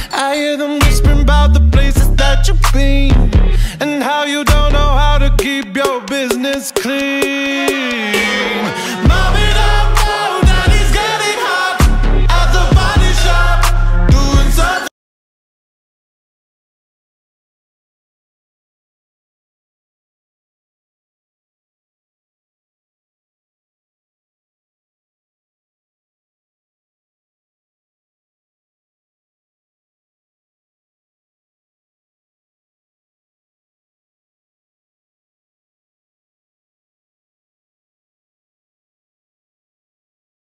I hear them whispering about the places that you've been, and how you don't know how to keep your business clean. Mommy,